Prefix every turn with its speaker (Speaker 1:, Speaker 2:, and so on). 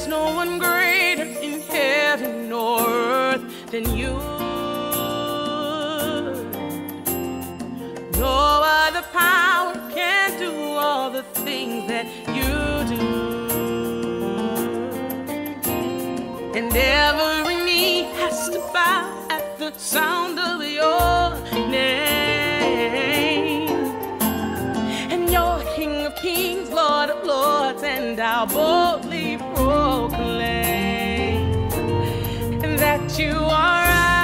Speaker 1: no one greater in heaven or earth than you. No other power can do all the things that you do. And every knee has to bow at the sound of your name. And you're King of Kings, Lord of Lords, and I'll boldly proclaim that you are right.